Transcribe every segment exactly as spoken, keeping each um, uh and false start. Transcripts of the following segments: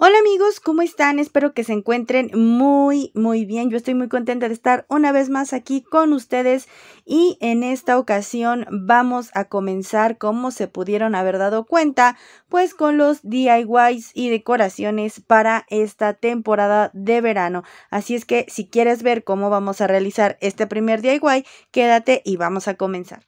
Hola amigos, ¿cómo están? Espero que se encuentren muy, muy bien. Yo estoy muy contenta de estar una vez más aquí con ustedes y en esta ocasión vamos a comenzar, como se pudieron haber dado cuenta, pues con los D I Ys y decoraciones para esta temporada de verano. Así es que si quieres ver cómo vamos a realizar este primer D I Y, quédate y vamos a comenzar.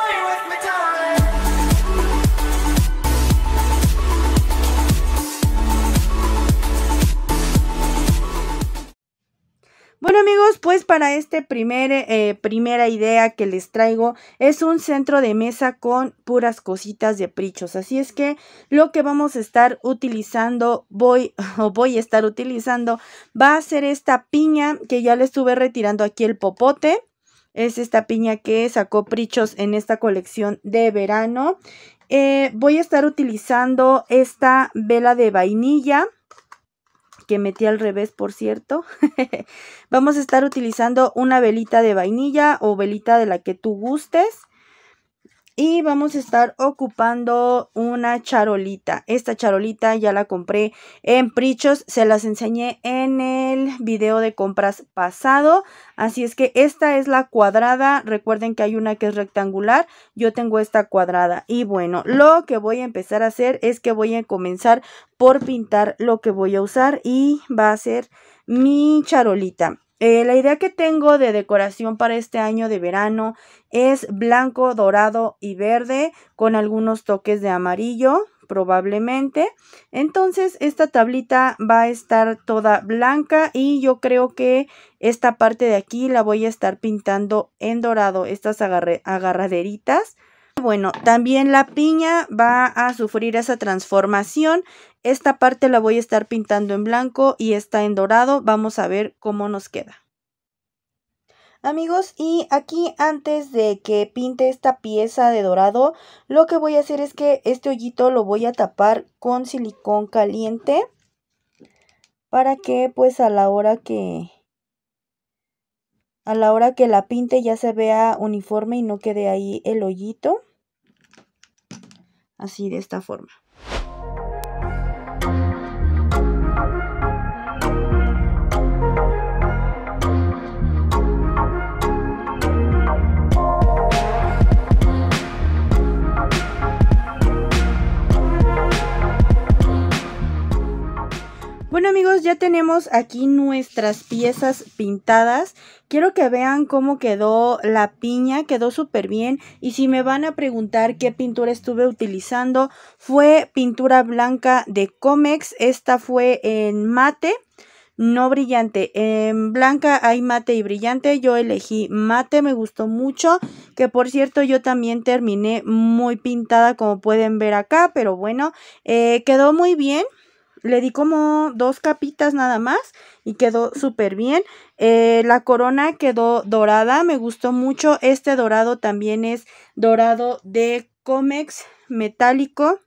Bueno amigos, pues para este primer, eh, primera idea que les traigo es un centro de mesa con puras cositas de Prichos. Así es que lo que vamos a estar utilizando, voy o voy a estar utilizando, va a ser esta piña que ya le estuve retirando aquí el popote. Es esta piña que sacó Prichos en esta colección de verano. Eh, voy a estar utilizando esta vela de vainilla, que metí al revés, por cierto. Vamos a estar utilizando una velita de vainilla o velita de la que tú gustes. Y vamos a estar ocupando una charolita. Esta charolita ya la compré en Prichos. Se las enseñé en el video de compras pasado. Así es que esta es la cuadrada. Recuerden que hay una que es rectangular. Yo tengo esta cuadrada. Y bueno, lo que voy a empezar a hacer es que voy a comenzar por pintar lo que voy a usar. Y va a ser mi charolita. Eh, la idea que tengo de decoración para este año de verano es blanco, dorado y verde con algunos toques de amarillo probablemente. Entonces esta tablita va a estar toda blanca y yo creo que esta parte de aquí la voy a estar pintando en dorado, estas agarre, agarraderitas. Bueno, también la piña va a sufrir esa transformación. Esta parte la voy a estar pintando en blanco y esta en dorado. Vamos a ver cómo nos queda. Amigos, y aquí antes de que pinte esta pieza de dorado, lo que voy a hacer es que este hoyito lo voy a tapar con silicón caliente para que pues a la hora que a la hora que la pinte ya se vea uniforme y no quede ahí el hoyito. Así de esta forma. Bueno amigos, ya tenemos aquí nuestras piezas pintadas. Quiero que vean cómo quedó la piña, quedó súper bien. Y si me van a preguntar qué pintura estuve utilizando, fue pintura blanca de Comex. Esta fue en mate, no brillante. En blanca hay mate y brillante. Yo elegí mate, me gustó mucho. Que por cierto yo también terminé muy pintada, como pueden ver acá. Pero bueno, eh, quedó muy bien. Le di como dos capitas nada más y quedó súper bien. Eh, la corona quedó dorada, me gustó mucho. Este dorado también es dorado de Comex metálico.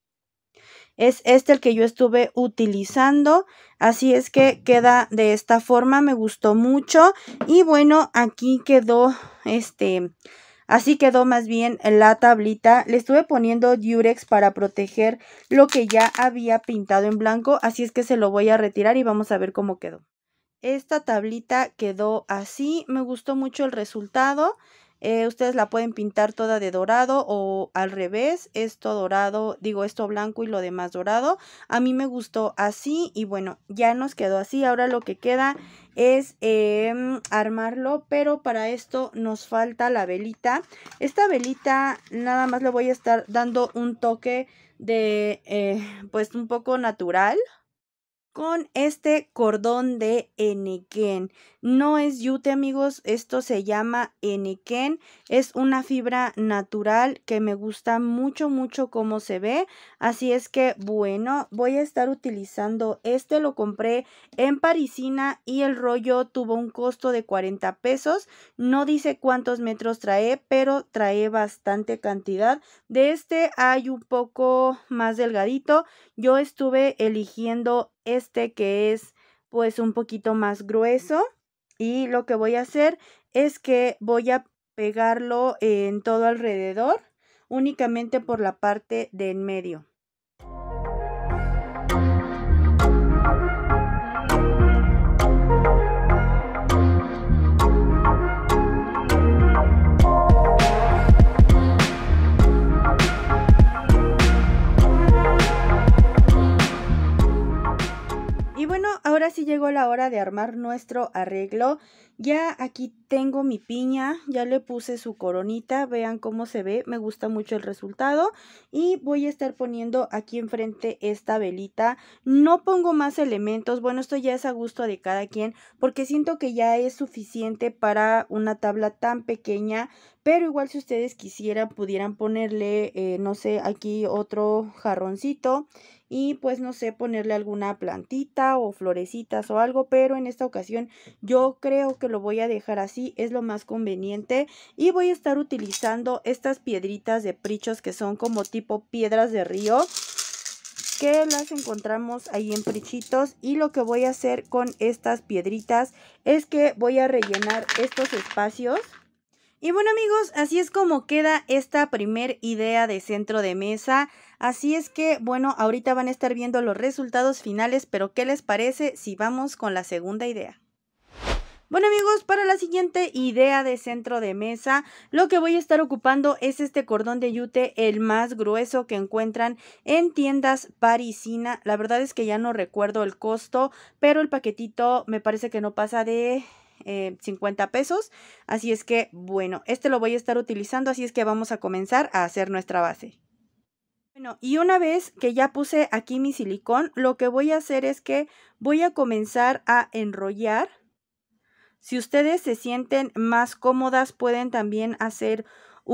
Es este el que yo estuve utilizando. Así es que queda de esta forma, me gustó mucho. Y bueno, aquí quedó este... Así quedó más bien la tablita. Le estuve poniendo Durex para proteger lo que ya había pintado en blanco. Así es que se lo voy a retirar y vamos a ver cómo quedó. Esta tablita quedó así. Me gustó mucho el resultado. Eh, ustedes la pueden pintar toda de dorado o al revés. Esto dorado, digo esto blanco y lo demás dorado. A mí me gustó así y bueno, ya nos quedó así. Ahora lo que queda es eh, armarlo, pero para esto nos falta la velita. Esta velita nada más le voy a estar dando un toque de eh, pues un poco natural con este cordón de Enequén. No es yute amigos, esto se llama Enequén. Es una fibra natural que me gusta mucho mucho cómo se ve. Así es que bueno, voy a estar utilizando este. Lo compré en Parisina y el rollo tuvo un costo de cuarenta pesos. No dice cuántos metros trae, pero trae bastante cantidad. De este hay un poco más delgadito. Yo estuve eligiendo este que es pues un poquito más grueso y lo que voy a hacer es que voy a pegarlo en todo alrededor, únicamente por la parte de en medio. Y bueno, ahora sí llegó la hora de armar nuestro arreglo. Ya aquí tengo mi piña, ya le puse su coronita, vean cómo se ve, me gusta mucho el resultado. Y voy a estar poniendo aquí enfrente esta velita. No pongo más elementos, bueno, esto ya es a gusto de cada quien, porque siento que ya es suficiente para una tabla tan pequeña. Pero igual si ustedes quisieran, pudieran ponerle, eh, no sé, aquí otro jarroncito. Y pues no sé, ponerle alguna plantita o florecitas o algo, pero en esta ocasión yo creo que lo voy a dejar así, es lo más conveniente. Y voy a estar utilizando estas piedritas de Prichos que son como tipo piedras de río, que las encontramos ahí en Prichitos. Y lo que voy a hacer con estas piedritas es que voy a rellenar estos espacios. Y bueno amigos, así es como queda esta primer idea de centro de mesa. Así es que bueno, ahorita van a estar viendo los resultados finales, pero ¿qué les parece si vamos con la segunda idea? Bueno amigos, para la siguiente idea de centro de mesa, lo que voy a estar ocupando es este cordón de yute, el más grueso que encuentran en tiendas parisina. La verdad es que ya no recuerdo el costo, pero el paquetito me parece que no pasa de Eh, cincuenta pesos, así es que bueno, este lo voy a estar utilizando, así es que vamos a comenzar a hacer nuestra base. Bueno, y una vez que ya puse aquí mi silicón, lo que voy a hacer es que voy a comenzar a enrollar. Si ustedes se sienten más cómodas, pueden también hacer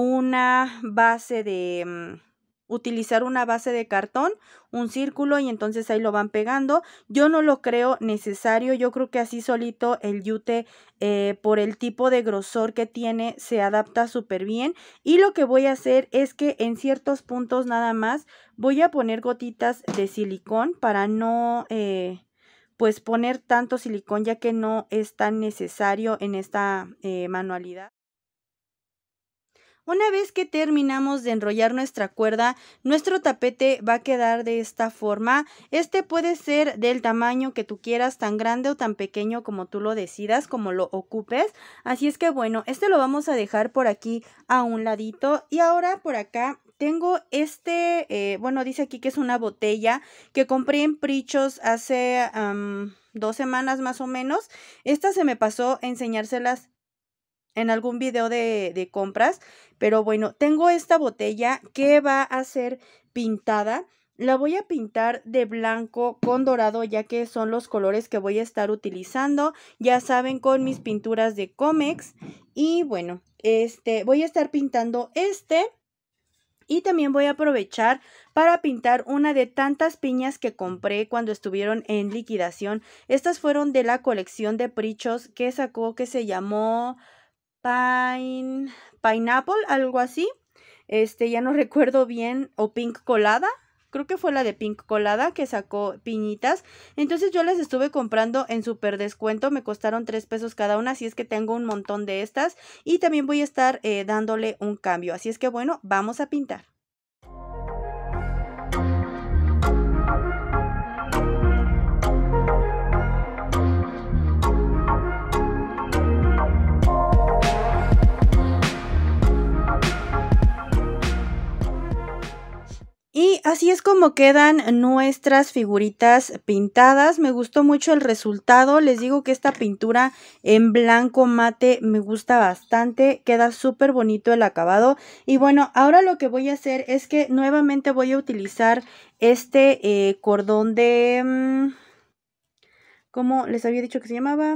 una base de... Um, utilizar una base de cartón, un círculo, y entonces ahí lo van pegando. Yo no lo creo necesario, yo creo que así solito el yute, eh, por el tipo de grosor que tiene, se adapta súper bien. Y lo que voy a hacer es que en ciertos puntos nada más voy a poner gotitas de silicón para no... Eh, pues poner tanto silicón, ya que no es tan necesario en esta eh, manualidad. Una vez que terminamos de enrollar nuestra cuerda, nuestro tapete va a quedar de esta forma. Este puede ser del tamaño que tú quieras, tan grande o tan pequeño como tú lo decidas, como lo ocupes. Así es que bueno, este lo vamos a dejar por aquí a un ladito. Y ahora por acá tengo este, eh, bueno, dice aquí que es una botella que compré en Prichos hace um, dos semanas más o menos. Esta se me pasó enseñárselas en algún video de, de compras, pero bueno, tengo esta botella que va a ser pintada. La voy a pintar de blanco con dorado, ya que son los colores que voy a estar utilizando, ya saben, con mis pinturas de Comex. Y bueno, este voy a estar pintando este. Y también voy a aprovechar para pintar una de tantas piñas que compré cuando estuvieron en liquidación. Estas fueron de la colección de Prichos que sacó, que se llamó Pine, Pineapple, algo así. Este, ya no recuerdo bien, o Pink Colada. Creo que fue la de Pink Colada que sacó piñitas. Entonces yo las estuve comprando en súper descuento. Me costaron tres pesos cada una. Así es que tengo un montón de estas. Y también voy a estar eh, dándole un cambio. Así es que bueno, vamos a pintar. Y así es como quedan nuestras figuritas pintadas. Me gustó mucho el resultado. Les digo que esta pintura en blanco mate me gusta bastante. Queda súper bonito el acabado. Y bueno, ahora lo que voy a hacer es que nuevamente voy a utilizar este eh, cordón de... Mmm, ¿cómo les había dicho que se llamaba?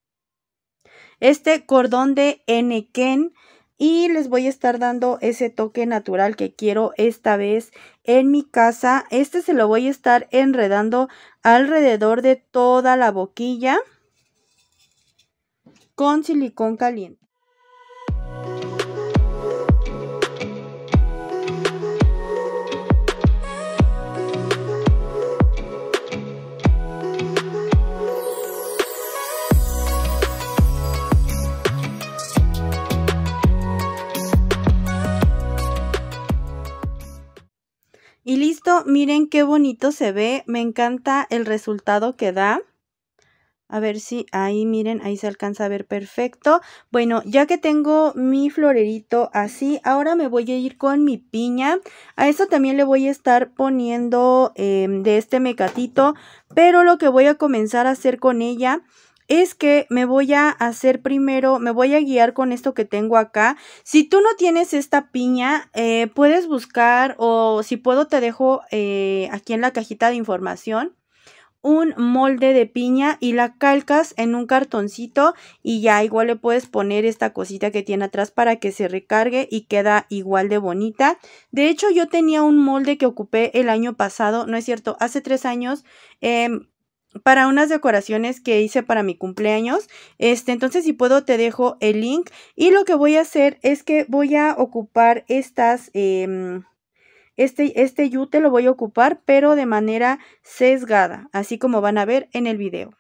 Este cordón de Enequén. Y les voy a estar dando ese toque natural que quiero esta vez en mi casa. Este se lo voy a estar enredando alrededor de toda la boquilla con silicón caliente. Y listo, miren qué bonito se ve, me encanta el resultado que da. A ver si ahí, miren, ahí se alcanza a ver perfecto. Bueno, ya que tengo mi florerito así, ahora me voy a ir con mi piña. A esto también le voy a estar poniendo eh, de este mecatito, pero lo que voy a comenzar a hacer con ella es que me voy a hacer primero, me voy a guiar con esto que tengo acá. Si tú no tienes esta piña, eh, puedes buscar, o si puedo te dejo eh, aquí en la cajita de información un molde de piña y la calcas en un cartoncito y ya igual le puedes poner esta cosita que tiene atrás para que se recargue y queda igual de bonita. De hecho, yo tenía un molde que ocupé el año pasado, no es cierto, hace tres años, eh, para unas decoraciones que hice para mi cumpleaños. Este, entonces si puedo te dejo el link, y lo que voy a hacer es que voy a ocupar estas... Eh, Este, este yute lo voy a ocupar, pero de manera sesgada, así como van a ver en el video.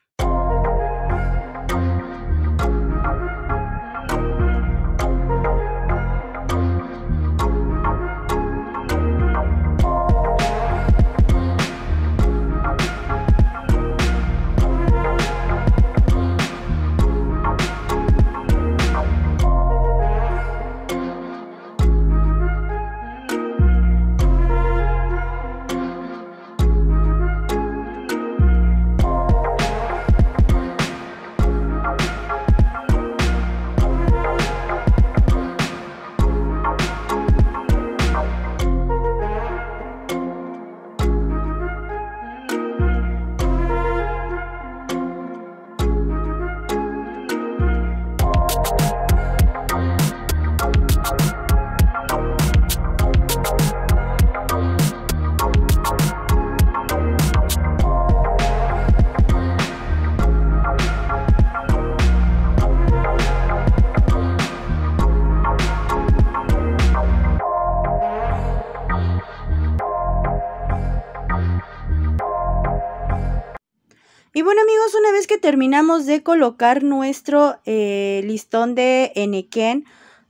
Y bueno amigos, una vez que terminamos de colocar nuestro eh, listón de enequén,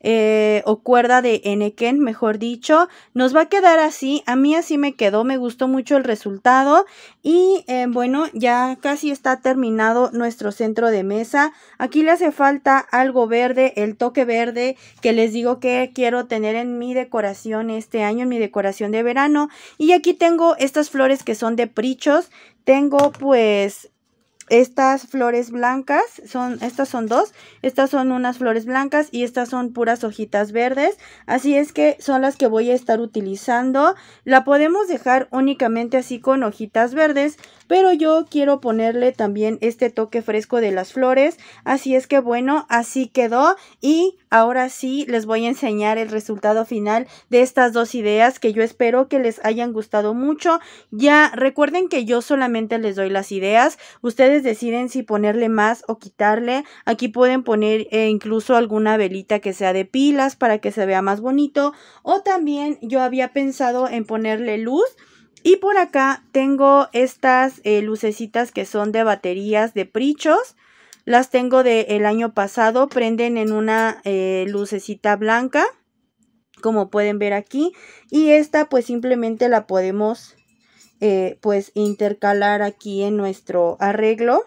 eh, o cuerda de enequén, mejor dicho, nos va a quedar así. A mí así me quedó, me gustó mucho el resultado. Y eh, bueno, ya casi está terminado nuestro centro de mesa. Aquí le hace falta algo verde, el toque verde que les digo que quiero tener en mi decoración este año, en mi decoración de verano. Y aquí tengo estas flores que son de prichos. Tengo pues estas flores blancas, son, estas son dos, estas son unas flores blancas y estas son puras hojitas verdes, así es que son las que voy a estar utilizando. La podemos dejar únicamente así con hojitas verdes, pero yo quiero ponerle también este toque fresco de las flores, así es que bueno, así quedó. Y ahora sí les voy a enseñar el resultado final de estas dos ideas que yo espero que les hayan gustado mucho. Ya recuerden que yo solamente les doy las ideas, ustedes deciden si ponerle más o quitarle. Aquí pueden poner eh, incluso alguna velita que sea de pilas para que se vea más bonito, o también yo había pensado en ponerle luz. Y por acá tengo estas eh, lucecitas que son de baterías de prichos. Las tengo del año pasado, prenden en una eh, lucecita blanca, como pueden ver aquí. Y esta pues simplemente la podemos eh, pues intercalar aquí en nuestro arreglo.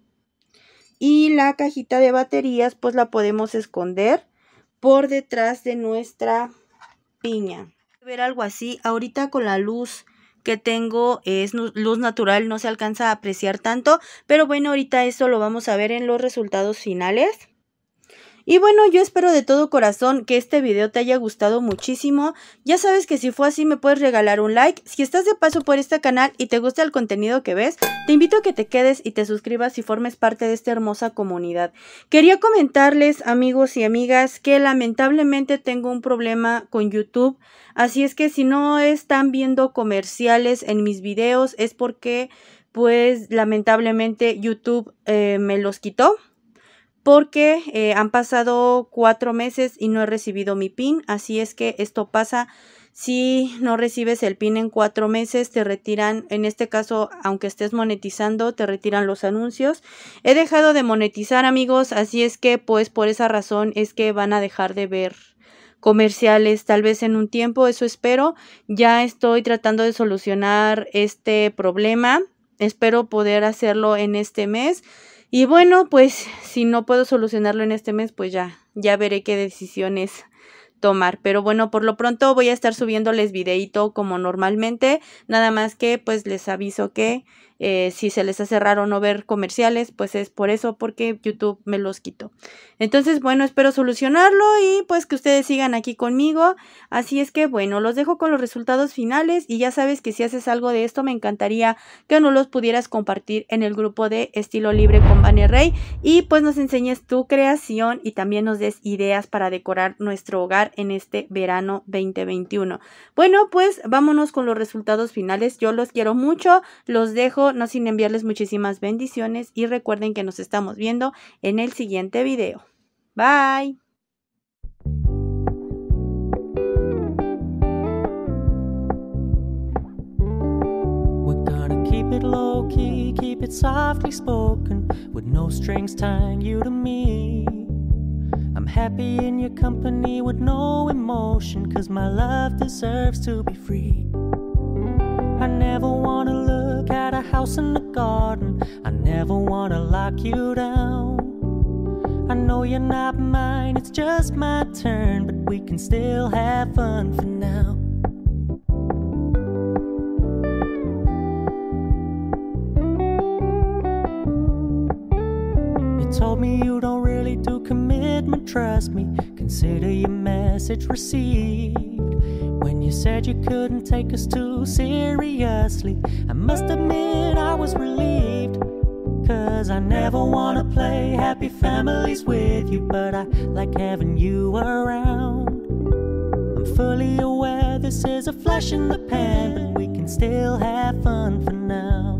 Y la cajita de baterías pues la podemos esconder por detrás de nuestra piña. Ver algo así, ahorita con la luz que tengo es luz natural, no se alcanza a apreciar tanto, pero bueno, ahorita eso lo vamos a ver en los resultados finales. Y bueno, yo espero de todo corazón que este video te haya gustado muchísimo. Ya sabes que si fue así me puedes regalar un like. Si estás de paso por este canal y te gusta el contenido que ves, te invito a que te quedes y te suscribas y formes parte de esta hermosa comunidad. Quería comentarles, amigos y amigas, que lamentablemente tengo un problema con YouTube. Así es que si no están viendo comerciales en mis videos es porque pues lamentablemente YouTube eh, me los quitó. Porque eh, han pasado cuatro meses y no he recibido mi pin, así es que esto pasa. Si no recibes el pin en cuatro meses, te retiran, en este caso, aunque estés monetizando, te retiran los anuncios. He dejado de monetizar, amigos, así es que pues por esa razón es que van a dejar de ver comerciales tal vez en un tiempo, eso espero. Ya estoy tratando de solucionar este problema, espero poder hacerlo en este mes. Y bueno, pues si no puedo solucionarlo en este mes, pues ya, ya veré qué decisiones tomar. Pero bueno, por lo pronto voy a estar subiéndoles videito como normalmente, nada más que pues les aviso que eh, si se les hace raro no ver comerciales, pues es por eso, porque YouTube me los quitó. Entonces, bueno, espero solucionarlo y pues que ustedes sigan aquí conmigo. Así es que bueno, los dejo con los resultados finales y ya sabes que si haces algo de esto me encantaría que nos los pudieras compartir en el grupo de Estilo Libre con Vane Rey y pues nos enseñes tu creación y también nos des ideas para decorar nuestro hogar en este verano veinte veintiuno. Bueno, pues vámonos con los resultados finales. Yo los quiero mucho, los dejo, no sin enviarles muchísimas bendiciones y recuerden que nos estamos viendo en el siguiente video. Bye. We're gonna keep it low key, keep it softly spoken, with no strings tying you to me. I'm happy in your company with no emotion, 'cause my love deserves to be free. I never wanna look at a house in the garden, I never wanna lock you down. I know you're not mine, it's just my turn, but we can still have fun for now. You told me you don't really do commitment, trust me, consider your message received. When you said you couldn't take us too seriously, I must admit I was relieved, 'cause I never wanna play happy families with you, but I like having you around. I'm fully aware this is a flash in the pan, but we can still have fun for now.